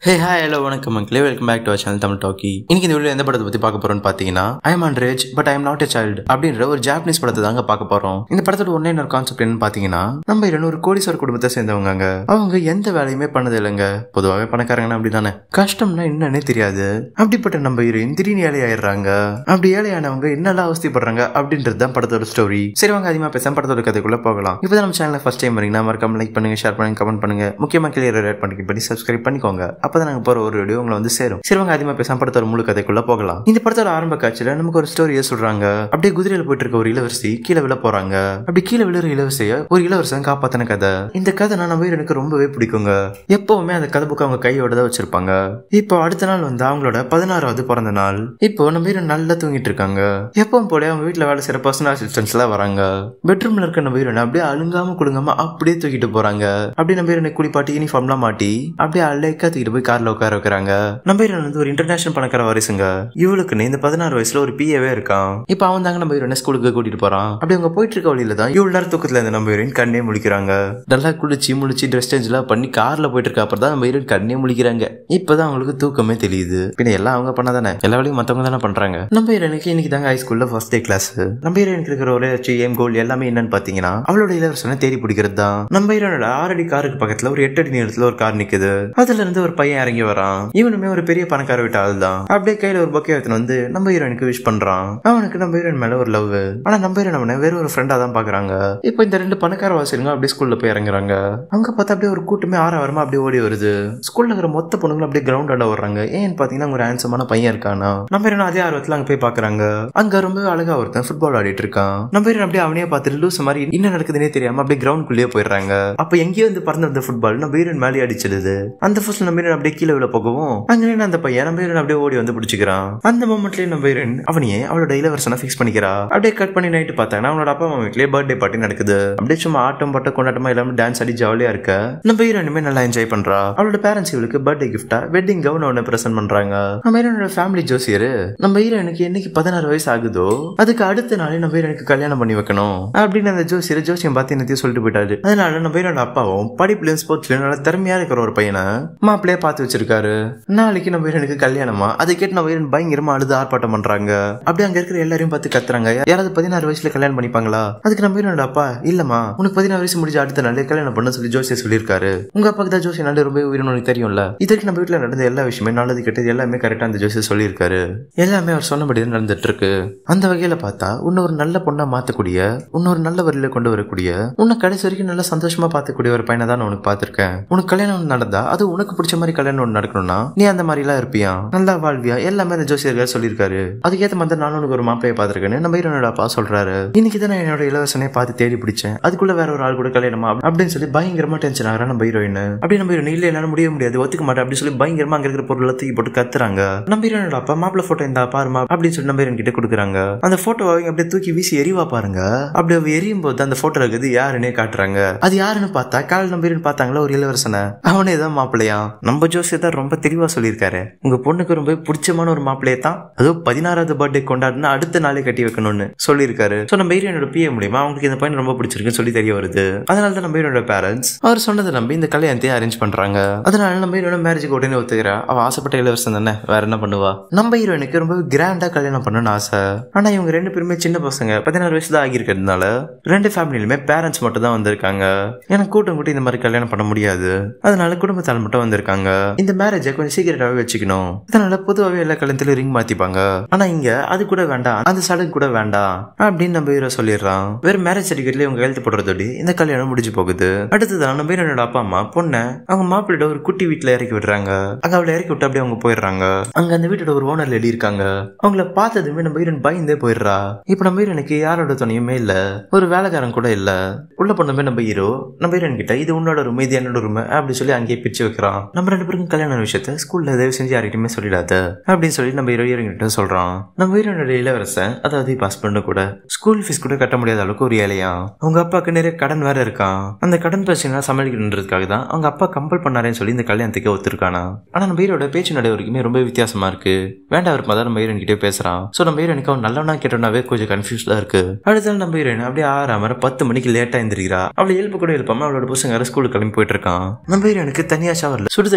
Hey hi hello வணக்கம் மக்களே welcome back to our channel Tamil talkie. இன்னைக்கு இந்த வீடியோல எந்த படத்தை பத்தி பார்க்க போறோம்னு பாத்தீங்கன்னா I am under age but I am not a child அப்படின்ற ஒரு ஜாப்பனீஸ் படத்தை தாங்க பார்க்க போறோம். இந்த படத்தோட ஒன்னே ஒரு கான்செப்ட் என்னன்னு பாத்தீங்கன்னா நம்ம 200 கோடீஸ்வரர் குடும்பத்தை சேர்ந்தவங்க. அவங்க எந்த வேலையுமே பண்ணது இல்லைங்க. பொதுவாகவே பணக்காரங்கன்னா அப்படிதானே, கஷ்டம்னா என்னன்னே தெரியாது. அப்படிப்பட்ட நம்ம ஹீரோயின் திடீர்னு ஏழையாயிடுறாங்க. அப்படி ஏழையானவங்க என்னெல்லாம் அவஸ்தைப்படுறாங்க அப்படின்றது தான் படத்தோட ஸ்டோரி. சரி வாங்க அதிகமா பேசாம படத்தோட கதைக்குள்ள போகலாம். இப்பதான் நம்ம சேனல் ஃபர்ஸ்ட் டைம் வரீங்கன்னா மறக்காம லைக் பண்ணுங்க, ஷேர் பண்ணுங்க, கமெண்ட் பண்ணுங்க, முக்கியமா கீழே ரேட் பண்ணி சப்ஸ்கிரைப் பண்ணிக்கோங்க. அப்பதான் நாங்க போற ஒரு வீடியோ உங்களை வந்து சேரும். சிறுவங்க அதிகமா பேசாம படத்தோட முழு கதைக்குள்ள போகலாம். இந்த படத்தோட ஆரம்ப காட்சியில நமக்கு ஒரு ஸ்டோரியை சொல்றாங்க. அப்படியே குதிரையில போயிட்டு இருக்க ஒரு இளவரசி கீழே விழ போறாங்க. அப்படி கீழே விழுற இளவரசிய ஒரு இளவரசன் காப்பாத்தின கதை. இந்த கதை நம்ம எனக்கு ரொம்பவே பிடிக்குங்க. எப்பவுமே அந்த கதை புக்கு அவங்க கையோட தான் வச்சிருப்பாங்க. இப்போ அடுத்த நாள் வந்து அவங்களோட 16வது பிறந்த நாள். இப்போ நம்ம ஹீரோ நல்லா தூங்கிட்டு இருக்காங்க. எப்பவும் போல அவங்க வீட்டுல வேலை செய்யற பர்சனல் அசிஸ்டன்ட்ஸ் எல்லாம் வராங்க. பெட்ரூம்ல இருக்க நம்ம ஹீரோனை அப்படியே அழுங்காம குடுங்காம அப்படியே தூக்கிட்டு போறாங்க. அப்படியே நம்ம ஹீரோனை குளிப்பாட்டி யூனிஃபார்ம் எல்லாம் மாட்டி அப்படியே அழைக்கா தூக்கிட்டு போய் கார்ல உட்கார வைக்கிறாங்க. நம்ம ஹீரோன் வந்து ஒரு இன்டர்நேஷனல் பணக்கார வாரிசுங்க. இவளுக்குன்னு இந்த 16 வயசுல ஒரு பிஏவே இருக்கான். இப்ப அவன் தாங்க நம்ம ஹீரோனை ஸ்கூலுக்கு கூட்டிட்டு போறான். அப்படி அவங்க போயிட்டு இருக்க வழியில தான் இவ்வளவு நேரம் தூக்கத்துல இருந்து நம்ம ஹீரோயின் கண்ணே முழிக்கிறாங்க. நல்லா குளிச்சு முழிச்சு ட்ரெஸ் சேஞ்ச் எல்லாம் பண்ணி கார்ல போயிட்டு இருக்க அப்புறம் தான் நம்ம ஹீரோயின் கண்ணே முழிக்கிறாங்க. இப்பதான் அவங்களுக்கு தூக்கமே தெரியுது. பின்ன எல்லாம் அவங்க பண்ணாதானே, எல்லா வேலையும் மத்தவங்க தானே பண்றாங்க. நம்ம ஹீரோனுக்கு இன்னைக்கு தாங்க ஹை ஸ்கூல்ல ஃபர்ஸ்ட் டே கிளாஸ். நம்ம ஹீரோனுக்கு இருக்கிற ஒரு எய்ம் கோல் எல்லாமே என்னன்னு பாத்தீங்கன்னா அவளோட இளவரசனை தேடி பிடிக்கிறது தான். நம்ம ஹீரோனோட 6 அடி காருக்கு பக்கத்துல ஒரு 8 அடி நீளத்துல ஒரு கார் நிக்குது. அதுல இருந்து ஒரு பையன் இறங்கி வரான். இவனுமே ஒரு பெரிய பணக்கார வீட்டு ஆள் தான். அப்படியே கையில ஒரு பக்கே எடுத்துன்னு வந்து நம்ம ஹீரோனுக்கு விஷ் பண்றான். அவனுக்கு நம்ம ஹீரோயின் மேல ஒரு லவ். ஆனா நம்ம ஹீரோன் அவனை வேற ஒரு ஃப்ரெண்டா தான் பாக்குறாங்க. இப்போ இந்த 2 பணக்கார வாசிங்க அப்படியே ஸ்கூல்ல போய் இறங்குறாங்க. அங்க பார்த்தா அப்படியே ஒரு கூட்டமே ஆரவாரமா அப்படியே ஓடி வருது. ஸ்கூல்ல இருக்கிற மொத்த பொண்ணுங்களும் அப்படியே கிரவுண்ட் ஆட வர்றாங்க. ஏன்னு பாத்தீங்கன்னா ஒரு ஹேண்ட்ஸமான பையன் இருக்கானா. நம்ம ஹீரோன் அதே ஆர்வத்துல அங்க போய் பாக்குறாங்க. அங்க ரொம்ப அழகா ஒருத்தன் ஃபுட்பால் ஆடிட்டு இருக்கான். நம்ம ஹீரோன் அப்படியே அவனே பார்த்துட்டு லூஸ் மாதிரி என்ன நடக்குதுன்னே தெரியாம அப்படியே கிரவுண்ட் குள்ளேயே போயிடுறாங்க. அப்ப எங்கேயோ வந்து பறந்து வந்த ஃபுட்பால் நம்ம ஹீரோன் மேலே அடிச்சிடுது. அந்த ஃபர்ஸ்ட் நம்ம ஹீரோன் அப்படியே கீழே விழ போகவும் அங்க அந்த பையன் நம்ம ஹீரோன் அப்படியே ஓடி வந்து பிடிச்சிக்கிறான். அந்த மொமெண்ட்லயே நம்ம ஹீரோயின் அவனையே அவளோட இளவரசனை ஃபிக்ஸ் பண்ணிக்கிறா. அப்படியே கட் பண்ணி நைட்டு பார்த்தாங்கன்னா அவனோட அப்பா அம்மா வீட்லயே பர்த்டே பார்ட்டி நடக்குது. அப்படியே சும்மா ஆட்டம் பாட்ட கொண்டாட்டமா இல்லாம டான்ஸ் ஆடி ஜாலியா இருக்க நம்ம ஹீரோயினுமே நல்லா என்ஜாய் பண்றா. அவளோட பேரண்ட்ஸ் இவளுக்கு பர்த்டே கிஃப்டா வெட்டிங் கவுன் ஒன்னு பிரசன்ட் பண்றாங்க. நம்ம ஹீரோனோட ஃபேமிலி ஜோசியர் நம்ம ஹீரோயினுக்கு என்னைக்கு 16 வயசு ஆகுதோ அதுக்கு அடுத்த நாளே நம்ம ஹீரோனுக்கு கல்யாணம் பண்ணி வைக்கணும் அப்படின்னு அந்த ஜோசியம் பார்த்து என்னத்தையும் சொல்லிட்டு போயிட்டாரு. அதனால நம்ம ஹீரோட அப்பாவும் படிப்புலயும் ஸ்போர்ட்ஸ்லயும் நல்லா திறமையா இருக்கிற ஒரு பையனை மாப்பிள்ளையா பார்த்து வச்சிருக்காரு. நாளைக்கு நம்ம ஹீரோனுக்கு கல்யாணமா அதை கேட்டு நம்ம ஹீரோயின் பயங்கரமா அழுது ஆர்ப்பாட்டம் பண்றாங்க. அப்படியே அங்க இருக்கிற எல்லாரையும் பார்த்து கத்துறாங்க. யாராவது 16 வயசுல கல்யாணம் பண்ணிப்பாங்களா? அதுக்கு நம்ம ஹீரோனோட அப்பா இல்லம்மா உனக்கு 16 வயசு முடிஞ்ச அடுத்த நாளே கல்யாணம் பண்ண சொல்லி ஜோசியர் சொல்லியிருக்காரு. உங்க அப்பாக்கு தான் ஜோசியர் நாள் ரொம்ப உயிரினு தெரியும்ல. இதுக்கு நம்ம வீட்டுல நடந்த எல்லா விஷயமே நல்லது கெட்டது எல்லாமே கரெக்டா அந்த ஜோசியர் சொல்லியிருக்காரு. எல்லாமே அவர் சொன்னபடி நடந்துட்டு இருக்கு. அந்த வகையில பார்த்தா இன்னொரு நல்ல பொண்ணா மாத்தக்கூடிய இன்னொரு நல்ல வழியில கொண்டு வரக்கூடிய உன்னை கடைசி வரைக்கும் நல்லா சந்தோஷமா பார்த்துக்கூடிய ஒரு பையனை தான் நான் உனக்கு பாத்திருக்கேன். உனக்கு கல்யாணம் நடந்தா அது உனக்கு பிடிச்ச மாதிரி கல்யாணம் நடக்கணும்னா நீ அந்த மாதிரி எல்லாம் இருப்பியா, நல்லா வாழ்வியா, எல்லாமே அந்த ஜோசியர்கள் சொல்லியிருக்காரு. அதுக்கேற்ற மாதிரி நானும் உனக்கு ஒரு மாப்பிளைய பாத்திருக்கேன்னு நம்ம ஹீரோனோட அப்பா சொல்றாரு. இன்னைக்கு தான் என்னோட இளவரசனை பார்த்து தேடி பிடிச்சேன். அதுக்குள்ள வேற ஒரு ஆள் கூட கல்யாணமா அப்படின்னு சொல்லி பயங்கரமா டென்ஷன் ஆகிறா நம்ம ஹீரோயின். அப்படி நம்ம ஹீரோயின் இல்ல என்னால முடியாது ஒத்துக்க மாட்டேன் அப்படின்னு சொல்லி பயங்கரமா அங்க இருக்கிற பொருள் தூக்கி போட்டு கத்துறாங்க. நம்ம ஹீரோனோட அப்பா மாப்பிள போட்டோ இந்த பாருமா அப்படின்னு சொல்லி நம்ம ஹீரோயின் கிட்ட கொடுக்குறாங்க. அந்த போட்டோ அவங்க அப்படியே தூக்கி வீசி எரிவா பாருங்க. அப்படி அவ எரியும் போது அந்த போட்டோ இருக்குது யாருன்னே காட்டுறாங்க. அது யாருன்னு பார்த்தா கால் நம்ம ஹீரோயின் பார்த்தாங்களா ஒரு இளவரசனை, அவனே தான் மாப்பிள்ளையா. நம்ம ஜோசியர் தான் ரொம்ப தெளிவா சொல்லியிருக்காரு, உங்க பொண்ணுக்கு ரொம்ப பிடிச்சமான ஒரு மாப்பிள்ளையை தான் அதுவும் 16வது பர்த்டே கொண்டாடுனா அடுத்த நாளே கட்டி வைக்கணும்னு சொல்லியிருக்காரு. சோ நம்ம ஹீரோனோட பிஏ மூலியமா அவங்களுக்கு இந்த பையன் ரொம்ப பிடிச்சிருக்குன்னு சொல்லி தெரிய வருது. அதனால தான் நம்ம ஹீரோனோட பேரண்ட்ஸ் அவர் சொன்னதை நம்பி இந்த கல்யாணத்தை அரேஞ்ச் பண்றாங்க. அதனால நம்ம ஹீரோட மேரேஜுக்கு உடனே ஒத்துக்கிறா. அவ ஆசைப்பட்ட இளவரசன் தானே, வேற என்ன பண்ணுவா. நம்ம ஹீரோனுக்கு ரொம்ப கிராண்டா கல்யாணம் பண்ணணும்னு ஆசை. ஆனா இவங்க 2 பேருமே சின்ன பசங்க, 16 வயசு தான் ஆகியிருக்கிறதுனால 2 ஃபேமிலிலுமே பேரண்ட்ஸ் மட்டும் தான் வந்திருக்காங்க. எனக்கு கூட்டம் கூட்டி இந்த மாதிரி கல்யாணம் பண்ண முடியாது. அதனால குடும்பத்தால் மட்டும் வந்திருக்காங்க. இந்த மேரேஜை கொஞ்சம் சீக்கிரட்டாவே வச்சுக்கணும். அதனால பொதுவாகவே எல்லா கல்யாணத்திலும் ரிங் மாத்திப்பாங்க. ஆனா இங்க அது கூட வேண்டாம், அந்த சடங்கு கூட வேண்டாம் அப்படின்னு நம்ம ஹீரோ சொல்லிடுறான். வேற மேரேஜ் சர்டிபிகேட்ல இவங்க எழுத்து போடுறதோட இந்த கல்யாணம் முடிஞ்சு போகுது. அடுத்ததான் நம்ம ஹீரோனோட அப்பா அம்மா பொண்ணை அவங்க மாப்பிள்ளோட ஒரு குட்டி வீட்டுல இறக்கி விடுறாங்க. அங்க அவளை இறக்கி விட்டு அப்படியே அவங்க போயிடுறாங்க. அங்க அந்த வீட்டோட ஒரு ஓனர் லேடி இருக்காங்க. அவங்கள பார்த்ததுமே நம்ம ஹீரோன் பயந்தே போயிடுறா. இப்ப நம்ம ஹீரோனுக்கு யாரோட துணையுமே இல்ல, ஒரு வேலைக்காரன் கூட இல்ல. உள்ள பொண்ணுமே நம்ம ஹீரோயின் கிட்ட இது உன்னோட ரூம் இது என்னோட ரூம் அப்படி சொல்லி அங்கேயே பிரிச்சு வைக்கிறான். நம்ம 2 பேருக்கும் கல்யாண விஷயத்த ஸ்கூல்ல தயவு செஞ்சு யார்கிட்டயுமே சொல்லிடாத அப்படின்னு சொல்லி நம்ம ஹீரோயின் கிட்ட சொல்றான். நம்ம ஹீரோனோட இளவரசன் அதாவது ஹஸ்பண்ட் கூட ஸ்கூல் ஃபீஸ் கூட கட்ட முடியாத அளவுக்கு ஒரு ஏழையா. அவங்க அப்பாவுக்கு நிறைய கடன் வேற இருக்கான். அந்த கடன் பிரச்சனை சமாளிக்கணுன்றதுக்காக தான் அவங்க அப்பா கம்பல் பண்ணாரேன்னு சொல்லி இந்த கல்யாணத்துக்கு ஒத்துருக்கானா. ஆனா நம்ம ஹீரோட பேச்சு நடை வரைக்குமே ரொம்ப வித்தியாசமா இருக்கு. வேண்டாம் இருப்பா தான் நம்ம ஹீரோயின் கிட்டே பேசுறான். சோ நம்ம ஹீரோனுக்கு அவன் நல்லவனா கேட்டோம்னாவே கொஞ்சம் கன்ஃபியூஸ்டா இருக்கு. அடுத்த நம்ம ஹீரோயின் அப்படியே 6 மணிக்கு லேட்டா எழுந்திருக்கிறா. அவளை எழுப்ப கூட எழுப்பாம அவளோட பசங்க ஸ்கூலுக்கு கிளம்பி போயிட்டு இருக்கான். நம்ம ஹீரோனுக்கு தனியா ஷவர்ல சுடு தண்ணி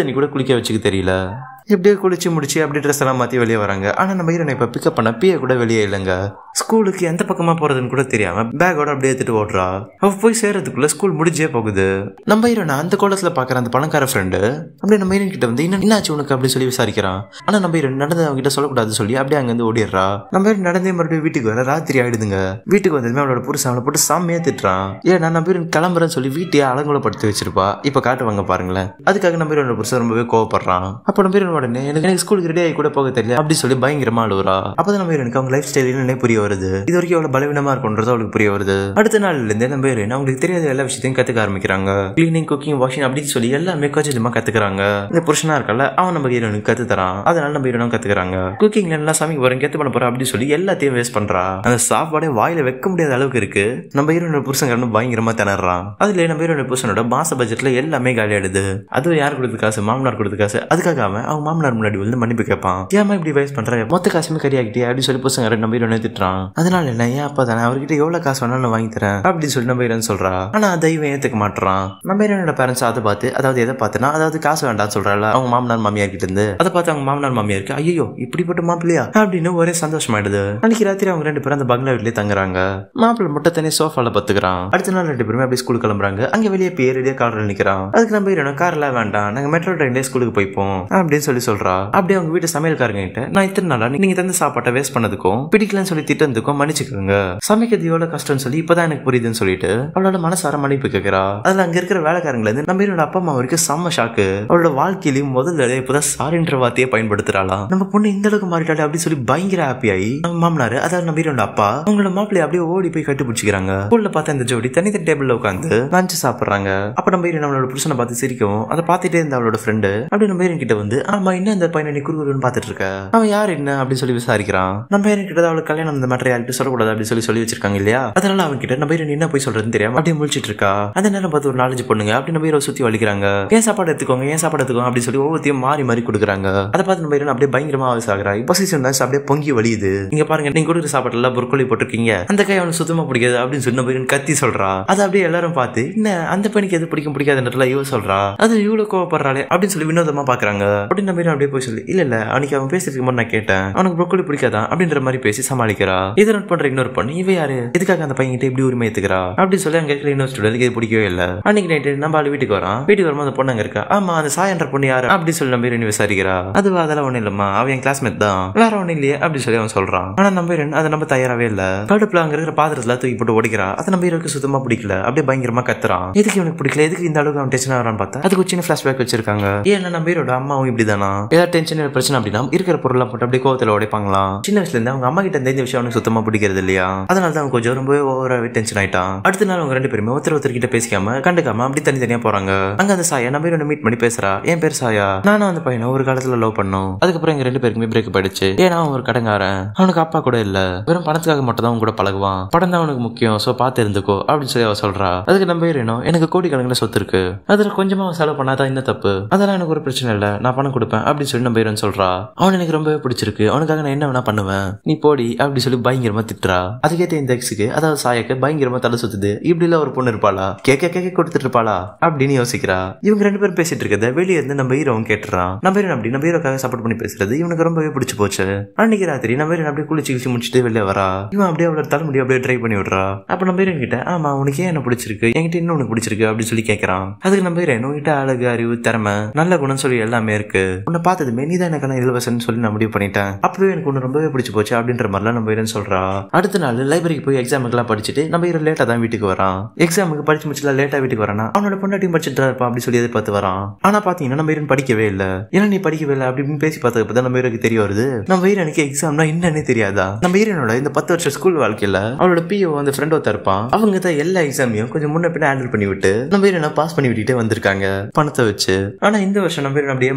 தண்ணி கூட குளிக்க வச்சுக்க தெரியல. எப்படியோ குளிச்சு முடிச்சு அப்படி ட்ரெஸ் எல்லாம் மாற்றி வெளியே வராங்க. ஆனால் நம்ம ஹீரோனை இப்போ பிக்கப் பண்ண பிஏ கூட வெளியே இல்லைங்க. ஸ்கூலுக்கு எந்த பக்கமாக போகிறதுன்னு கூட தெரியாம பேக்கோட அப்படியே எடுத்துட்டு ஓடுறா. அவ போய் சேர்றதுக்குள்ள ஸ்கூல் முடிஞ்சே போகுது. நம்ம ஹீரோனை அந்த கோலத்தில் பார்க்குற அந்த பணக்கார ஃப்ரெண்டு அப்படியே நம்ம ஹீரோன் கிட்ட வந்து என்னாச்சு உனக்கு அப்படி சொல்லி விசாரிக்கிறான். ஆனால் நம்ம ஹீரோன் நடந்து அவங்க கிட்ட சொல்லக்கூடாது சொல்லி அப்படியே அங்கேருந்து ஓடிடுறா. நம்ம ஹீரோன் நடந்தே மறுபடியும் வீட்டுக்கு வர ராத்திரி ஆயிடுதுங்க. வீட்டுக்கு வந்ததுமே அவளோட புருஷன் அவளை போட்டு சாமியாக திட்டுறான். ஏன்னா நம்ம ஹீரோன் கிளம்புறேன்னு சொல்லி வீட்டையே அலங்கோலப்படுத்தி வச்சிருப்பா. இப்போ காட்டுவாங்க பாருங்களேன். அதுக்காக நம்ம ஹீரோனோட புருஷன் ரொம்பவே கோவப்படுறான். அப்போ நம்ம ஹீரோன் உடனே எனக்கு ஸ்கூலுக்கு ரெடி ஆகி கூட போக தெரியல அப்படி சொல்லி பயங்கரமா அழுவுறா. அப்பதான் நம்ம ஹீரோனுக்கு அவங்க லைஃப் ஸ்டைல் என்னன்னே புரிய வருது. இது வரைக்கும் எவ்வளவு பலவீனமா இருக்கும்ன்றது அவளுக்கு புரிய வருது. அடுத்த நாள்ல இருந்தே நம்ம ஹீரோயின் அவங்களுக்கு தெரியாத எல்லா விஷயத்தையும் கத்துக்க ஆரம்பிக்கிறாங்க. கிளீனிங், குக்கிங், வாஷிங் அப்படின்னு சொல்லி எல்லாமே கொஞ்சமா கத்துக்கிறாங்க. இந்த புருஷனா இருக்கல அவன் நம்ம ஹீரோனுக்கு கத்து தரான். அதனால நம்ம ஹீரோனும் கத்துக்கிறாங்க. குக்கிங்ல நல்லா சமைக்க போறேன், கெத்து பண்ண போறேன் அப்படின்னு சொல்லி எல்லாத்தையும் வேஸ்ட் பண்றா. அந்த சாப்பாடே வாயில வைக்க முடியாத அளவுக்கு இருக்கு. நம்ம ஹீரோனோட புருஷன் பயங்கரமா திணறான். அதுல நம்ம ஹீரோனோட புருஷனோட மாச பட்ஜெட்ல எல்லாமே காலியாடுது. அதுவும் யார் கொடுத்த காசு? மாமனார் கொடுத்த காசு. அதுக்காக அவங்க மாமனார் முன்னாடி வந்து மன்னிப்பு கேட்பான். ஏமா இப்படி வேஸ்ட் பண்ற, மொத்த காசுமே கறியாகிட்டே அப்படின்னு சொல்லி புருஷங்க நம்ம ஹீரோனை திட்டுறான். அதனால என்ன, ஏன் அப்பா தானே, அவர்கிட்ட எவ்வளவு காசு வேணாலும் வாங்கி தரேன் அப்படின்னு சொல்லி நம்ம ஹீரோன் சொல்றா. ஆனா தெய்வம் ஏத்துக்க மாட்டான். நம்ம ஹீரோனோட பேரண்ட்ஸ் அதை பார்த்து, அதாவது எதை பார்த்துனா, அதாவது காசு வேண்டாம் சொல்றாள் அவங்க மாமனார் மாமியார் கிட்ட இருந்து. அதை பார்த்து அவங்க மாமனார் மாமியாருக்கு ஐயோ இப்படிப்பட்ட மாப்பிள்ளையா அப்படின்னு ஒரே சந்தோஷமாயிடுது. அன்னைக்கு ராத்திரி அவங்க 2 பேரும் அந்த பங்களா வீட்லயே தங்குறாங்க. மாப்பிள்ளை மட்டும் தனியா சோஃபால பத்துக்கிறான். அடுத்த நாள் 2 பேருமே அப்படியே ஸ்கூலுக்கு கிளம்புறாங்க. அங்க வெளியே பேரடியா கார்ல நிக்கிறான். அதுக்கு நம்ம ஹீரோன் கார்ல வேண்டாம், நாங்க மெட்ரோ ட்ரெயின்ல ஸ்கூலுக்கு போய்ப்போம் அப்படின்னு சொல்லி சொல்றா. அப்படியே அவங்க வீட்டு சமையல்காரங்க கிட்ட நான் இத்தனை நாளா நீங்க தந்த சாப்பாட்டை வேஸ்ட் பண்ணதுக்கும் பிடிக்கலன்னு சொல்லி திட்டத்துக்கும் மன்னிச்சுக்கோங்க, சமைக்கிறது எவ்வளவு கஷ்டம்னு சொல்லி இப்பதான் எனக்கு புரியுதுன்னு சொல்லிட்டு அவளோட மனசார மன்னிப்பு கேட்கிறா. அதுல அங்க இருக்கிற வேலைக்காரங்கள இருந்து நம்ம ஹீரோட அப்பா அம்மா வரைக்கும் செம்ம ஷாக்கு. அவளோட வாழ்க்கையிலும் முதல்ல இப்பதான் சாரின்ற வார்த்தையை பயன்படுத்துறாளா. நம்ம பொண்ணு இந்த அளவுக்கு மாறிட்டாலே அப்படின்னு சொல்லி பயங்கர ஹாப்பி ஆகி நம்ம மாமனாரு, அதாவது நம்ம ஹீரோட அப்பா அவங்களோட மாப்பிள்ளைய அப்படியே ஓடி போய் கட்டி பிடிச்சிக்கிறாங்க. ஸ்கூல்ல பார்த்தா இந்த ஜோடி தனித்தனி டேபிள்ல உட்காந்து லஞ்ச் சாப்பிடுறாங்க. அப்ப நம்ம ஹீரோன் அவளோட புருஷனை பார்த்து சிரிக்கும். அதை பார்த்துட்டே இருந்த அவளோட ஃப்ரெண்டு அப்படி நம்ம ஹீரோன் கிட்ட வந்து ஆமா இன்னும் இந்த பையனை நீ குறுகுறுன்னு பார்த்துட்டு இருக்க, அவன் யார் என்ன அப்படின்னு சொல்லி விசாரிக்கிறான். நம்ம ஹீரோன் கிட்ட அவளுக்கு கல்யாணம் இந்த மேட்டர் யார்கிட்ட சொல்லக்கூடாது அப்படின்னு சொல்லி வச்சிருக்காங்க இல்லையா. அதனால அவன் கிட்ட நம்ம ஹீரோன் என்ன போய் சொல்றதுன்னு தெரியாம அப்படியே முழிச்சிட்டு இருக்கா. அந்த நேரம் பார்த்து ஒரு 4-5 பொண்ணுங்க அப்படி நம்ம ஹீரோ சுத்தி வலிக்கிறாங்க. ஏன் சாப்பாடு எடுத்துக்கோங்க, ஏன் சாப்பாடு எடுத்துக்கோங்க அப்படின்னு சொல்லி ஒவ்வொருத்தையும் மாறி மாறி கொடுக்குறாங்க. அதை பார்த்து நம்ம ஹீரோன் அப்படியே பயங்கரமா ஆகுறா. பொசிஷன் அப்படியே பொங்கி வலியுது. நீங்க பாருங்க, நீங்க கொடுக்குற சாப்பாடு எல்லாம் பொருட்களை போட்டிருக்கீங்க, அந்த கை அவனுக்கு சுத்தமா பிடிக்காது அப்படின்னு சொல்லி நம்ம ஹீரோன் கத்தி சொல்றா. அதை அப்படியே எல்லாரும் பார்த்து என்ன அந்த பையனுக்கு எது பிடிக்காதுன்றதுல இவ சொல்றா. அது இவ்வளவு கோவப்படுறாளே அப்படின்னு சொல்லி வினோதமா பாக்குறாங்க. அப்படின்னு நம்ம ஹீரோன் அப்படியே போய் சொல்லி இல்ல அன்னைக்கு அவன் பேசிட்டு போது நான் கேட்டேன், அவனுக்கு ப்ரோக்கோலி பிடிக்காதான் அப்படின்ற மாதிரி பேசி சமாளிக்கிறா. இதை நோட் பண்ற இன்னொரு பொண்ணு இவ யாரு, எதுக்காக அந்த பையன் கிட்ட இப்படி உரிமை ஏத்துக்கிறா அப்படின்னு சொல்லி அங்க இருக்கிற இன்னொரு ஸ்டூடெண்ட் இது பிடிக்கவே இல்ல. அன்னைக்கு நைட்டு நம்ம வீட்டுக்கு வரான். வீட்டுக்கு வரும்போது அந்த பொண்ணு அங்க இருக்கா. ஆமா அந்த சாயன்ற பொண்ணு யாரு அப்படி சொல்லி நம்ம ஹீரோன் விசாரிக்கிறா. அது அதெல்லாம் ஒண்ணு இல்லம்மா, அவன் என் கிளாஸ்மேட் தான், வேற ஒண்ணு இல்லையே அப்படி சொல்லி அவன் சொல்றான். ஆனா நம்ம ஹீரோன் அதை நம்ம தயாராவே இல்ல. கடுப்புல அங்க இருக்கிற பாத்திரத்துல தூக்கி போட்டு ஓடிக்கிறா. அதை நம்ம ஹீரோக்கு சுத்தமா பிடிக்கல. அப்படியே பயங்கரமா கத்துறான். எதுக்கு இவனுக்கு பிடிக்கல, எதுக்கு இந்த அளவுக்கு அவன் டென்ஷன் ஆகிறான்னு பார்த்தா அதுக்கு சின்ன பிளாஷ்பேக் வச்சிருக்காங்க. ஏன்னா நம்ம ஹீரோட அம்மாவும் இப்படிதானா, ஏதாவது டென்ஷன் பிரச்சனை அப்படின்னா இருக்கிற பொருள் போட்டு அப்படியே கோவத்துல உடைப்பாங்களாம். சின்ன வயசுல இருந்து அவங்க அம்மா கிட்ட இந்த விஷயம் அவனுக்கு சுத்தமா பிடிக்கிறது இல்லையா. அதனால தான் அவன் கொஞ்சம் ரொம்பவே ஓவராவே டென்ஷன் ஆயிட்டான். அடுத்த நாள் அவங்க 2 பேருமே ஒருத்தர் கிட்ட பேசிக்காம கண்டுக்காம அப்படி தனித்தனியா போறாங்க. அங்க அந்த சாயா நம்ம ஹீரோனை மீட் பண்ணி பேசுறா. என் பேர் சாயா, நானும் அந்த பையனை ஒரு காலத்துல லவ் பண்ணோம். அதுக்கப்புறம் எங்க 2 பேருக்குமே பிரேக்கப் ஆயிடுச்சு. ஏன்னா அவன் ஒரு கடங்காரன், அவனுக்கு அப்பா கூட இல்ல, வெறும் பணத்துக்காக மட்டும் தான் அவன் கூட பழகுவான், படம் தான் அவனுக்கு முக்கியம், சோ பாத்து இருந்துக்கோ அப்படின்னு சொல்லி அவ சொல்றா. அதுக்கு நம்ம ஹீரோனும் எனக்கு கோடிக்கணக்கில் சொத்து இருக்கு, அதுல கொஞ்சமா செலவு பண்ணாதான் என்ன தப்பு, அதெல்லாம் எனக்கு ஒரு பிரச்சனை இல்ல, நான் பணம் கொடுப்பேன் அப்படின்னு சொல்லி நம்ம ஹீரோன் சொல்றா. அவன் எனக்கு ரொம்பவே பிடிச்சிருக்கு, அவனுக்காக நான் என்ன வேணா பண்ணுவேன், நீ போடி அப்படி சொல்லி பயங்கரமா திட்டுறா. அதுக்கேற்ற இந்த எக்ஸுக்கு அதாவது சாயக்கு பயங்கரமா தலை சுத்துது. இப்படி இல்ல ஒரு பொண்ணு இருப்பாளா, கேட்க கொடுத்துட்டு இருப்பாளா அப்படின்னு யோசிக்கிறா. இவங்க 2 பேரும் பேசிட்டு இருக்கத வெளியே இருந்து நம்ம ஹீரோவும் கேட்டுறான். நம்ம ஹீரோன் அப்படி நம்ம ஹீரோக்காக சப்போர்ட் பண்ணி பேசுறது இவனுக்கு ரொம்பவே பிடிச்சு போச்சு. அன்னைக்கு ராத்திரி நம்ம ஹீரோன் அப்படியே குளிச்சு முடிச்சுட்டு வெளியே வரா. இவன் அப்படியே அவளோட தலைமுடி அப்படியே ட்ரை பண்ணி விடுறா. அப்ப நம்ம ஹீரோன் கிட்ட ஆமா உனக்கு ஏன் என்ன பிடிச்சிருக்கு, என்கிட்ட இன்னும் உனக்கு பிடிச்சிருக்கு அப்படின்னு சொல்லி கேட்கறான். அதுக்கு நம்ம ஹீரோன் உன்கிட்ட அழகு, அறிவு, திறமை, நல்ல குணம் சொல்லி எல்லாமே இருக்கு, உன்னை பார்த்ததுமே நீதான் எனக்கு இலவசன்னு சொல்லி நான் முடிவு பண்ணிட்டேன், அப்பவே எனக்கு ஒண்ணு ரொம்பவே பிடிச்சு போச்சு அப்படின்ற மாதிரிலாம் நம்ம ஹீரோன் சொல்றா. அடுத்த நாள் லைப்ரரிக்கு போய் எக்ஸாமுக்கு எல்லாம் படிச்சுட்டு நம்ம ஹீரோ லேட்டா தான் வீட்டுக்கு வரான். எக்ஸாமுக்கு படிச்சு முடிச்சுல லேட்டா வீட்டுக்கு வரானா அவனோட பொண்டாட்டியும் படிச்சுட்டு இருப்பான் அப்படி சொல்லி எதிர்பார்த்து வரான். ஆனா பாத்தீங்கன்னா நம்ம ஹீரோன் படிக்கவே இல்ல. ஏன்னா நீ படிக்கவே இல்லை அப்படின்னு பேசி பார்த்ததுக்கு நம்ம ஹீரோக்கு தெரிய வருது நம்ம ஹீரோனுக்கு எக்ஸாம்னா என்னன்னே தெரியாதா. நம்ம ஹீரோனோட இந்த 10 வருஷம் ஸ்கூல் வாழ்க்கையில அவளோட பிஓ அந்த ஃப்ரெண்ட் ஒருத்தர் இருப்பான். அவங்க தான் எல்லா எக்ஸாமையும் கொஞ்சம் முன்ன பின்ன ஹேண்டில் பண்ணி விட்டு நம்ம ஹீரோனை பாஸ் பண்ணி விட்டுட்டே வந்திருக்காங்க பணத்தை வச்சு. ஆனா இந்த வருஷம் நம்ம ஹீரோன் அப்படியே மத்த வழியே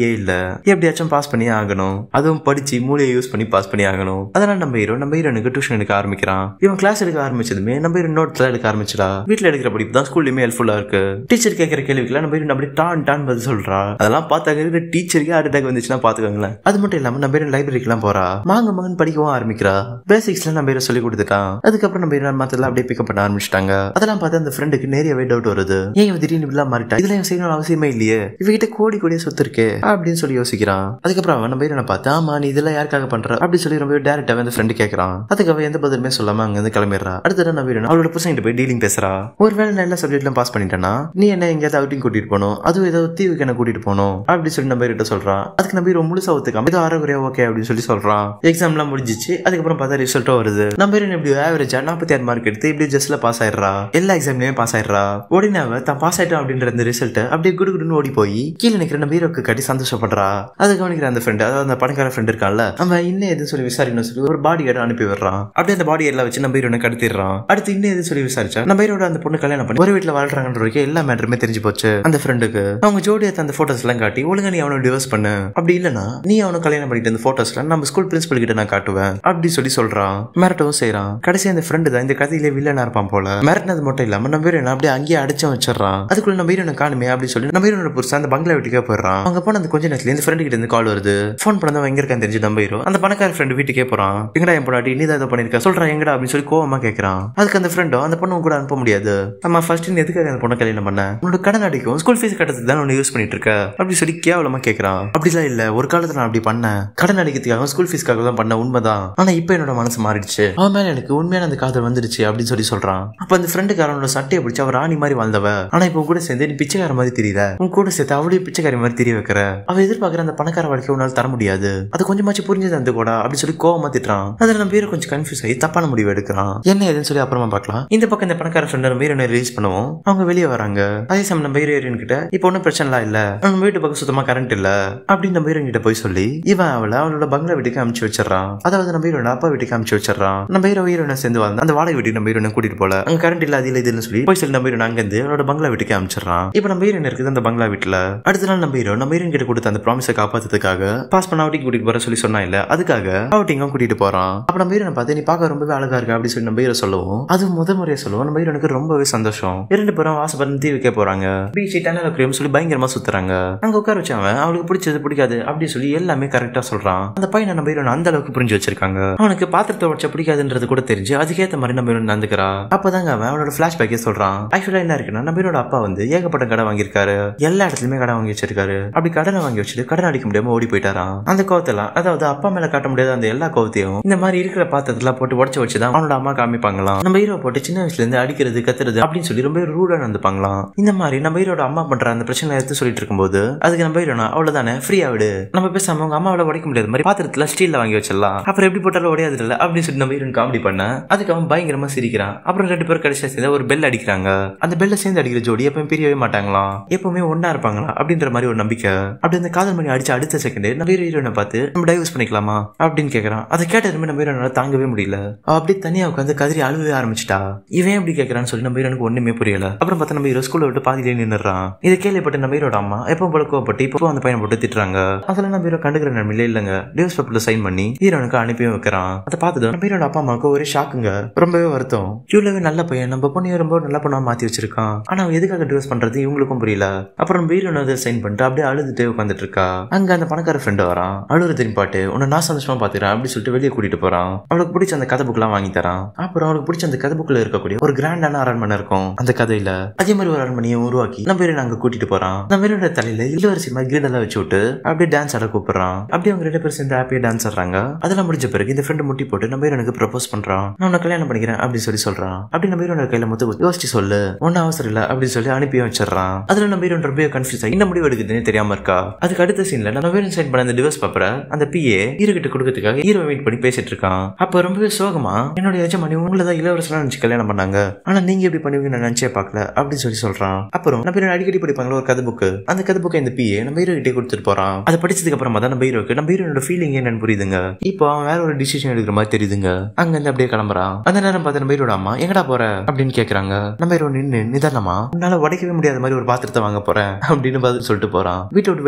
வழியே இல்ல, எப்படியாச்சும் பாஸ் பண்ணி ஆகணும், அதுவும் படிச்சு மூளையை யூஸ் பண்ணி பாஸ் பண்ணி ஆகணும். அதனால நம்ம ஹீரோனுக்கு டியூஷன் எடுக்க ஆரம்பிக்கிறான். இவன் கிளாஸ் எடுக்க ஆரம்பிச்சதுமே நம்ம ஹீரோ நோட்ஸ் எடுக்க ஆரம்பிச்சா. வீட்டுல எடுக்கிற படிப்பு தான் ஸ்கூல்லயுமே ஹெல்ப்ஃபுல்லா இருக்கு. டீச்சர் கேட்கிற கேள்விக்குலாம் நம்ம ஹீரோ அப்படி டான் பதில் சொல்றா. அதெல்லாம் பார்த்தாங்க டீச்சருக்கு ஹார்ட் அட்டாக் வந்துச்சுன்னா பாத்துக்கோங்களேன். அது மட்டும் இல்லாம நம்ம ஹீரோ லைப்ரரிக்கு எல்லாம் போறா. மகன் படிக்கவும் ஆரம்பிக்கிறா. பேசிக்ஸ்ல நம்ம ஹீரோ சொல்லி கொடுத்துட்டான். அதுக்கப்புறம் நம்ம ஹீரோ மத்தெல்லாம் அப்படியே பிக்கப் பண்ண ஆரம்பிச்சிட்டாங்க. அதெல்லாம் பார்த்து அந்த ஃப்ரெண்டுக்கு நிறையவே டவுட் வருது. ஏன் இவன் திடீர்னு இப்படிலாம் மாறிட்டா, இதுல இவன் செய்யணும் அவசியமே இல்லையே, இவகிட்ட கோடியே சொத்து இருக்கே அப்படின்னு சொல்லி யோசிக்கிறான். அதுக்கப்புறம் அவன் நம்ம ஹீரோனை பார்த்து, ஆமா நீ இதெல்லாம் யாருக்காக பண்ற அப்படி சொல்லி ரொம்ப டேரக்டாவே அந்த ஃப்ரெண்டு கேட்கறான். அதுக்காக எந்த பதிலுமே சொல்லாம அங்க இருந்து கிளம்பிடுறா. அடுத்த நம்ம ஹீரோன் அவளோட புருஷன்கிட்ட போய் டீலிங் பேசுறா. ஒருவேளை நான் எல்லா சப்ஜெக்ட்லாம் பாஸ் பண்ணிட்டேன்னா நீ என்ன எங்கேயாவது அவுட்டிங் கூட்டிட்டு போகணும், அதுவும் ஏதோ தீவுக்கு என்ன கூட்டிட்டு போகணும் அப்படி சொல்லி நம்ம ஹீரோட்ட சொல்றான். அதுக்கு நம்ம ஹீரோ முழுசா ஒத்துக்காம ஏதோ அரைகுறையா ஓகே அப்படின்னு சொல்லி சொல்றான். எக்ஸாம் எல்லாம் முடிஞ்சிச்சு. அதுக்கப்புறம் பார்த்தா ரிசல்ட்டும் வருது. நம்ம ஹீரோன் இப்படி ஆவரேஜா 46 மார்க் எடுத்து இப்படி ஜஸ்ட்ல பாஸ் ஆயிடுறா. எல்லா எக்ஸாம்லயுமே பாஸ் ஆயிடுறா. உடனே அவ தான் பாஸ் ஆயிட்டோம் அப்படின்ற அந்த ரிசல்ட் அப்படியே குடுகுடுன்னு ஓடி போய் கீழே நிக்கிற நம்ம ஹீரோக்கு கட்டி சந்தோஷப்படுறா. அதை கவனிக்கிற அந்த ஃப்ரெண்ட், அதாவது அந்த பணக்கார ஃப்ரெண்ட் இருக்கான்ல, அவன் இன்னும் எதுன்னு சொல்லி விசாரிக்கணும் சொல்லி ஒரு பாடி கார்டு அனுப்பி விடுறான். அப்படியே அந்த பாடி எல்லாம் வச்சு நம்ம ஹீரோனை கடத்திடுறான். அடுத்து இன்னும் எது சொல்லி விசாரிச்சா நம்ம ஹீரோட அந்த பொண்ணு கல்யாணம் பண்ணி ஒரு வீட்டுல வாழ்றாங்கன்ற எல்லா மேட்டருமே தெரிஞ்சு போச்சு அந்த ஃப்ரெண்டுக்கு. அவங்க ஜோடியா அந்த போட்டோஸ் எல்லாம் காட்டி ஒழுங்கா நீ அவனை டிவோர்ஸ் பண்ணு, அப்படி இல்லனா நீ அவனை கல்யாணம் பண்ணிட்டு அந்த போட்டோஸ்ல நம்ம ஸ்கூல் பிரின்சிபல் கிட்ட நான் காட்டுவேன் அப்படி சொல்லி சொல்றான். மிரட்டவும் செய்யறான். கடைசி அந்த ஃப்ரெண்டு தான் இந்த கதையிலே வில்லனா இருப்பான் போல. மிரட்டினது மட்டும் இல்லாம நம்ம ஹீரோனை அப்படியே அங்கேயே அடிச்சு வச்சிடறான். அதுக்குள்ள நம்ம ஹீரோனை காணுமே அப்படி சொல்லி நம்ம ஹீரோனோட புருஷன் அந்த பங்களா வீட்டுக்கே போயிடறான். அங்க போன அந்த கொஞ்ச நேரத்துல இந்த ஃப்ரெண்டு கிட்ட இருந்து கால் வருது. போன் பண்ணதான் எங்க இருக்கான்னு தெரிஞ்சு நம்ம ஹீரோ அந்த பணக்கார ஃப்ரெண்டு வீட்டுக்கே போறான். எங்கடா என் பொண்டாட்டி நீ தான் பண்ணிருக்க சொல்றான் எங்கடா அப்படின்னு சொல்லி கோவமா கேட்கறான். அதுக்கு அந்த ஃப்ரெண்டும் அந்த பொண்ணு கூட அனுப்ப முடியாது, நம்ம ஃபர்ஸ்ட் நீ எதுக்காக அந்த பொண்ணை கல்யாணம் பண்ண, உன்னோட கடன் அடிக்கும் ஸ்கூல் ஃபீஸ் கட்டத்துக்கு தான் ஒன்னு யூஸ் பண்ணிட்டு இருக்க அப்படி சொல்லி கேவலமா கேட்கறான். அப்படிலாம் இல்ல, ஒரு காலத்துல நான் அப்படி பண்ணேன், கடன் அடிக்கிறதுக்காக ஸ்கூல் ஃபீஸ்க்காக தான் பண்ண, உண்மைதான், ஆனா இப்ப என்னோட மனசு மாறிடுச்சு, அவன் மேல எனக்கு உண்மையான அந்த காதல் வந்துருச்சு அப்படின்னு சொல்லி சொல்றான். அப்ப அந்த ஃப்ரெண்டுக்காரனோட சட்டையை பிடிச்சி அவ ராணி மாதிரி வாழ்ந்தவ, ஆனா இப்ப கூட சேர்ந்து நீ பிச்சைக்கார மாதிரி தெரியல, உன் கூட சேர்த்து அவளையும் பிச்சைக்காரி மாதிரி தெரிய வைக்கிற, அவ எதிர்பார்க்கிற அந்த பணக்கார வாழ்க்கை உன்னால தர முடியாது, அது கொஞ்சமாச்சு புரிஞ்சது அந்த கூட அப்படி சொல்லி கோவமா திட்டுறான். அதுல நம்ம ஹீரோ கொஞ்சம் கன்ஃபியூஸ் ஆகி தப்பான முடிவு எடுக்கிறான். என்ன ஏதுன்னு சொல்லி அப்புறமா பார்க்கலாம். இந்த பக்கம் இந்த பணக்கார ஃப்ரெண்ட் நம்ம ஹீரோனை ரிலீஸ் பண்ணுவோம். அவங்க வெளியே வராங்க. அதே சமயம் நம்ம ஹீரோயின் கிட்ட இப்ப ஒன்னும் பிரச்சனை இல்ல, நம்ம வீட்டு பக்கம் சுத்தமா கரண்ட் இல்ல அப்படின்னு நம்ம ஹீரோயின் கிட்ட போய் சொல்லி இவன் அவளோட பங்களா வீட்டுக்கு அனுப்பிச்சு வச்சிடறான். அதாவது நம்ம ஹீரோட அப்பா வீட்டுக்கு அனுப்பிச்சு வச்சிடறான். நம்ம ஹீரோனை சேர்ந்து வாழ்ந்து அந்த வாடகை வீட்டுக்கு நம்ம ஹீரோனை கூட்டிட்டு போல, அங்க கரண்ட் இல்ல அது இல்ல இதுன்னு சொல்லி போய் சொல்லி நம்ம ஹீரோன் அங்க இருந்து அவளோட பங்களா வீட்டுக்கு அனுப்பிச்சிடறான். இப்ப நம்ம ஹீரோயின் இருக்குது அந்த பங்களா வீட்டுல. அடுத்த நாள் நம்ம ஹீரோயின் கிட்ட கொடுத்த அந்த ப்ராமிஸை காப்பாத்துறதுக்காக பாஸ் பண்ண அவுட்டிங் கூட்டிட்டு போற சொல்லி சொன்னா இல்ல, அதுக்காக அவுட்டிங்கும் கூட்டிட்டு போறான். அப்ப நம்ம ஹீரோனை பார்த்து நீ பார்க்க ரொம்பவே அழகா இருக்கு அப்படி சொல்லி நம்ம ஹீரோ சொல்லுவோம். அது முறையா சொல்லுவோம். நம்ம ஹீரோனுக்கு ரொம்பவே சந்தோஷம். 2 பேரும் வாசப்பட்டு தீவுக்கே போறாங்க. பீச் டனல் அக்வேரியம் சொல்லி பயங்கரமா சுத்துறாங்க. அங்க உட்கார வச்சவன் அவளுக்கு பிடிச்சது பிடிக்காது அப்படி சொல்லி எல்லாமே கரெக்டா சொல்றான். அந்த பையனை நம்ம ஹீரோன் அந்த அளவுக்கு புரிஞ்சு வச்சிருக்காங்க. அவனுக்கு பாத்திரத்தை வச்சா பிடிக்காதுன்றது கூட தெரிஞ்சு அதுக்கேற்ற மாதிரி நம்ம ஹீரோன் நடந்துக்கிறா. அப்பதாங்க அவன் அவனோட பிளாஷ்பேக்கே சொல்றான். ஆக்சுவலா என்ன இருக்குன்னா நம்ம ஹீரோட அப்பா வந்து ஏகப்பட்ட கடை வாங்கியிருக்காரு, எல்லா இடத்துலயுமே கடை வாங்கி வச்சிருக்காரு. அப்படி கடனை வாங்கி வச்சுட்டு கடன் அடிக்க முடியாம ஓடி போயிட்டாராம். அந்த கோவத்தெல்லாம், அதாவது அப்பா மேல காட்ட முடியாத அந்த எல்லா கோவத்தையும் இந்த மாதிரி இருக்கிற பாத்திரத்துல போட்டு உடச்சு வச்சுதான் அவனோட அம்மா காமிப்பாங்களாம். நம்ம ஹீரோ போட்டு சின்ன வயசுல இருந்து அடிக்கிறது கத்துறது அப்படின்னு சொல்லி ரொம்ப ரூடா நடந்துப்பாங்களாம். இந்த மாதிரி நம்ம ஹீரோட அம்மா பண்ற அந்த பிரச்சனை எடுத்து சொல்லிட்டு இருக்கும்போது அதுக்கு நம்ம ஹீரோனா அவ்வளவுதானே ஃப்ரீயா விடு, நம்ம பேசாம அவங்க அம்மாவோட உடைக்க முடியாத மாதிரி பாத்திரத்துல ஸ்டீல்ல வாங்கி வச்சிடலாம், அப்புறம் எப்படி போட்டாலும் உடையாது இல்ல அப்படின்னு சொல்லி நம்ம ஹீரோன் காமெடி பண்ண அதுக்கு அவன் பயங்கரமா சிரிக்கிறான். அப்புறம் 2 பேரும் கடைசியா சேர்ந்து ஒரு பெல் அடிக்கிறாங்க. அந்த பெல்ல சேர்ந்து அடிக்கிற ஜோடி எப்பவும் பிரியவே மாட்டாங்களாம், எப்பவுமே ஒன்னா இருப்பாங்களா அப்படின்ற மாதிரி ஒரு நம்பிக்கை. அப்படி அந்த காதல் மணி அடிச்சு அடுத்த செகண்ட் நம்ம ஹீரோனை பார்த்து நம்ம டைவர்ஸ் பண்ணிக்கலாமா அப்படின்னு கேக்குறான். அதை கேட்டதுமே நம்ம ஹீரோனால தாங்கவே முடியல. அப்படி தனியா உட்காந்து கதறி அழுவே ஆரம்பிச்சிட்டா. இவன் எப்படி கேட்கறான்னு சொல்லி நம்ம ஹீரோனுக்கு ஒண்ணுமே புரியல. அப்புறம் பார்த்தா நம்ம ஹீரோ ஸ்கூல்ல விட்டு பாதியிலே நின்னுறான். இதை கேள்விப்பட்டு நம்ம ஹீரோட அம்மா எப்பவும் போல கோவப்பட்டு இப்போ அந்த பையனை போட்டு திட்டுறாங்க. அதெல்லாம் நம்ம ஹீரோ கண்டுக்கிற நிலைமையில இல்லங்க, டிவோர்ஸ் பேப்பர்ல சைன் பண்ணி ஹீரோனுக்கு அனுப்பியும் வைக்கிறான். அதை பார்த்துட்டு நம்ம ஹீரோட அப்பா அம்மாவுக்கு ஒரே ஷாக்குங்க, ரொம்பவே வருத்தம். இவ்வளவு நல்ல பையன் நம்ம பொண்ணு ரொம்ப நல்ல பொண்ணா மாத்தி வச்சிருக்கான், ஆனா அவன் எதுக்காக டிவோர்ஸ் பண்றது இவங்களுக்கும் புரியல. அப்புறம் நம்ம ஹீரோனை அதை சைன் பண்ணிட்டு அப்படியே அழுதுட்டே உட்காந்துட்டு இருக்கா. அங்க அந்த பணக்கார ஃப்ரெண்ட் வரான். அழுது திரும்பி பாட்டு உன்னை நான் சந்தோஷமா பாத்துக்கிறேன் அப்படி சொல்லிட்டு வெளியே கூட்டிட்டு போறான். அவளுக்கு பிடிச்ச அந்த கதை புக் எல்லாம் வாங்கி தரான். அப்புறம் அவளுக்கு பிடிச்ச அந்த கதை புக்ல இருக்கக்கூடிய ஒரு கிராண்டான அரண்மனை இருக்கும் அந்த கதையில. அதே மாதிரி ஒரு அரண்மனையை உருவாக்கி நம்ம ஹீரோனை அங்க கூட்டிட்டு போறான். நம்ம ஹீரோட தலையில இளவரசி மாதிரி கிரீன் எல்லாம் வச்சு விட்டு அப்படியே டான்ஸ் ஆட கூப்பிடுறான். அப்படியே அவங்க 2 பேரும் சேர்ந்து ஹாப்பியா டான்ஸ் ஆடுறாங்க. அதெல்லாம் முடிஞ்ச பிறகு இந்த ஃப்ரெண்ட் முட்டி போட்டு நம்ம ஹீரோனுக்கு ப்ரப்போஸ் பண்றான். நான் உன்னை கல்யாணம் பண்ணிக்கிறேன் அப்படின்னு சொல்லி சொல்றான். அப்படி நம்ம ஹீரோட கையில முத்து யோசிச்சு சொல்லு, ஒன்னும் அவசரம் இல்ல அப்படின்னு சொல்லி அனுப்பியும் வச்சிடறான். அதுல நம்ம ஹீரோன் ரொம்ப கன்ஃபியூஸ் ஆகி என்ன முடிவு எடுக்குதுன்னு தெரியாம இருக்கா. அதுக்கு அடுத்த சீன்ல நம்ம ஹீரோன் சைன் பண்ண அந்த டிவோர்ஸ் பேப்பரை அந்த பிஏ ஹீரோ கிட்ட கொடுக்கறதுக்காக ஹீரோ வெயிட் பண்ணி பேசிட்டு இருக்கான். அப்ப ரொம்பவே சோகமா என்னோட எஜமானி உங்களதான் இளவரசனா நினைச்சு கல்யாணம் பண்ணாங்க, ஆனா நீங்க எப்படி பண்ணுவீங்க நான் நினைச்சே பாக்கல அப்படின்னு சொல்லி சொல்றான். அப்புறம் நம்ம ஹீரோ அடிக்கடி படிப்பாங்களா ஒரு கதை புக்கு, அந்த கதை புக்கை இந்த பிஏ நம்ம ஹீரோ கிட்டே கொடுத்துட்டு போறான். அதை படிச்சதுக்கு அப்புறமா தான் நம்ம ஹீரோனோட ஃபீலிங் என்னன்னு புரியுதுங்க. இப்போ அவன் வேற ஒரு டிசிஷன் எடுக்கிற மாதிரி தெரியுதுங்க. அங்க இருந்து அப்படியே கிளம்புறான். அந்த நேரம் பார்த்து நம்ம ஹீரோட அம்மா எங்கடா போற அப்படின்னு கேக்குறாங்க. நம்ம ஹீரோ நின்னு நிதானமா உன்னால உடைக்கவே முடியாத மாதிரி ஒரு பாத்திரத்தை வாங்க போறேன் அப்படின்னு பதில் சொல்லிட்டு போறான். வீட்டை விட்டு வெளியே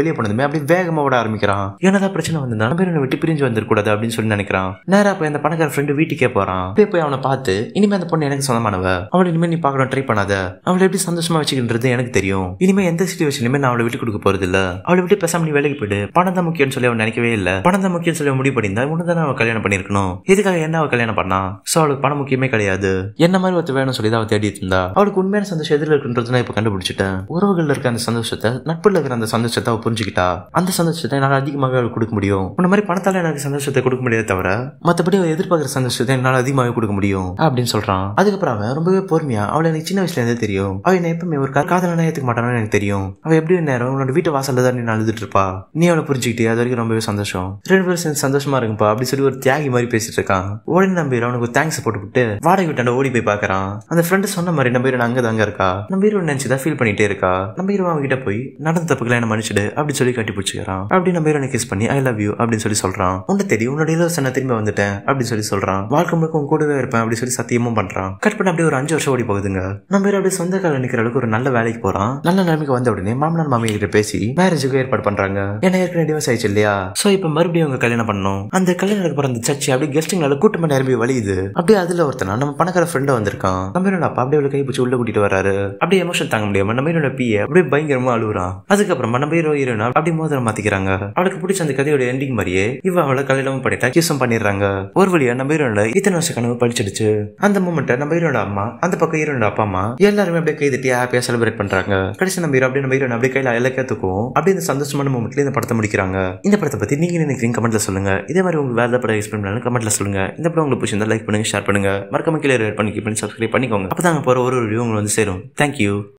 வெளியே போனதுமே அப்படி வேகமா ஓட ஆரம்பிக்கிறான். என்னதான் பிரச்சனை வந்தா நம்ம ஹீரோனை விட்டு பிரிஞ்சு வந்துடக்கூடாது அப்படின்னு சொல்லி நினைக்கிறான். நேரா போய் அந்த பணக்கார ஃப்ரெண்டு வீட்டுக்கே போறான். போய் அவனை பார்த்து இனிமே அந்த பொண்ணு எனக்கு சொந்தமானவ, அவளை இனிமே நீ பார்க்கணும் ட்ரை பண்ணாத, அவளை எப்படி சந்தோஷமா வச்சுக்கின்றது எனக்கு தெரியும், இனிமே எந்த சிச்சுவேஷன்லயுமே நான் அவளை விட்டு கொடுக்க போறது இல்ல, அவளை விட்டு பேசாம நீ வேலைக்கு போயிடு, பணம் தான் முக்கியம் சொல்லி அவன் நினைக்கவே இல்ல, பணம் தான் முக்கியம் சொல்லி முடிவு பண்ணியிருந்தா உன்னதான அவ கல்யாணம் பண்ணிருக்கணும், எதுக்காக என்ன அவ கல்யாணம் பண்ணா, சோ அவளுக்கு பணம் முக்கியமே கிடையாது, என்ன மாதிரி ஒருத்த வேணும் சொல்லி அவ தேடிட்டு இருந்தா, அவளுக்கு உண்மையான சந்தோஷம் எதிரில் இருக்குன்றது நான் இப்ப கண்டுபிடிச்சிட்டேன், உறவுகள் இருக்க அந்த சந்தோஷத்தை நட்புல இருக்கிற அந்த சந்தோஷத்தை அவ புரிஞ்சுக்கிட்டா, அந்த சந்தோஷத்தை என்னால அதிகமாக அவளுக்கு கொடுக்க முடியும், உன்ன மாதிரி பணத்தால எனக்கு சந்தோஷத்தை கொடுக்க முடியாது தவிர மத்தபடி அவ எதிர்பார்க்கிற சந்தோஷத்தை என்னால அதிகமாக கொடுக்க முடியும் அப்படின்னு சொல்றான். அதுக்கப்புறம் அவன் ரொம்பவே பொறுமையா அவளை எனக்கு சின்ன வயசுல இருந்தே தெரியும், அவ என்ன எப்பவுமே ஒரு காதலனா ஏத்துக்க மாட்டானு எனக்கு தெரியும், அவ எப்படி நேரம் உன்னோட வீட்டு வாசல்ல தான் நீ அழுதுட்டு இருப்பா, நீ அவளை புரிஞ்சுக்கிட்டே அது வரைக்கும் ரொம்பவே சந்தோஷம், 2 பேரும் சேர்ந்து சந்தோஷமா இருக்குப்பா அப்படி சொல்லி ஒரு தியாகி மாதிரி பேசிட்டு இருக்கான். உடனே நம்பி அவனுக்கு தேங்க்ஸ் போட்டு வாடகை விட்டாண்ட ஓடி போய் பாக்குறான். அந்த ஃப்ரெண்டு சொன்ன மாதிரி நம்ம ஹீரோ அங்கதாங்க இருக்கா, நம்ம ஹீரோ நினைச்சுதான் ஃபீல் பண்ணிட்டே இருக்கா. நம்ம ஹீரோ அவங்க கிட்ட போய் நடந்த தப்புகளை என்ன மன்னிச்சிடு அப்படி சொல்லி கட்டி பிடிச்சிக்கிறான். அப்படி நம்ம ஹீரோனை கிஸ் பண்ணி ஐ லவ் யூ அப்படின்னு சொல்லி சொல்றான். உன்னை தெரியும் உன்னோட இலவச திரும்பி வந்துட்டேன் அப்படின்னு சொல்லி சொல்றான். வாழ்க்கை முழுக்க உன் கூடவே இருப்பேன் அப்படி சொல்லி சத்தியமும் பண்றான். கட் பண்ண அப்படியே ஒரு 5 வருஷம் ஓடி போகுதுங்க. நம்ம ஹீரோ அப்படியே சொந்த கால நிக்கிற அளவுக்கு ஒரு நல்ல வேலைக்கு போறான். நல்ல நிலைமைக்கு வந்த உடனே மாமனார் மாமியா கிட்ட பேசி மேரேஜுக்கு ஏற்பாடு பண்றாங்க. ஏன்னா ஏற்கனவே டிவோர்ஸ் ஆயிடுச்சு இல்லையா, சோ இப்ப மறுபடியும் அவங்க கல்யாணம் பண்ணணும். அந்த கல்யாணத்துக்கு போற அந்த சர்ச்சை அப்படியே கெஸ்டிங்னால கூட்டமா நிரம்பி வலியுது. அப்படியே அதுல ஒருத்தனா நம்ம பணக்கார ஃப்ரெண்ட் வந்திருக்கான். நம்ம ஹீரோட அப்பா அப்படியே அவளை கைப்பிடிச்சு உள்ள கூட்டிட்டு வராரு. அப்படியே எமோஷன் தாங்க முடியாம நம்ம ஹீரோட பிஏ அப்படியே பயங்கரமா அழுகுறான். அதுக்கப்புறமா நம்ம ஹீரோயினா அப்படியே மோதிரம் மாத்திக்கிறாங்க. அவளுக்கு பிடிச்ச அந்த கதையோட எண்டிங் மாதிரியே இவ அவளை கல்யாணமும் பண்ணிட்டா கிஸும் பண்ணிடுறாங்க. ஒரு வழியா நம்ம ஹீரோட இத்தனை வருஷ கனவு படிச்சிடுச்சு. அந்த மூமெண்ட்டை நம்ம ஹீரோட அம்மா அந்த பக்கம் ஹீரோட அப்பா அம்மா எல்லாருமே அப்படியே கை தட்டி ஹாப்பியா செலிப்ரேட் பண்றாங்க. கடைசி நம்ம ஹீரோ அப்படியே கையில இலக்கியத்துக்கும் அப்படியே இந்த சந்தோஷமான மூமெண்ட்ல இந்த படத்தை முடிக்கிறாங்க. இந்த படத்தை பத்தி நீங்க நினைக்கிறீங்க கமெண்ட்ல சொல்லுங்க. இதே மாதிரி உங்களுக்கு வேற படம் எக்ஸ்பிளைன் பண்ணாலும் கமெண்ட்ல சொல்லுங்க. இந்த படம் உங்களுக்கு பிடிச்சிருந்தா லைக் பண்ணுங்க, ஷேர் பண்ணுங்க, மறக்காம கீழே ரேட் பண்ணி சப்ஸ்கிரைப் பண்ணிக்கோங்க. அப்பதான் போற ஒரு ரிவ்யூ உங்களுக்கு வந்து சேரும். தேங்க்யூ.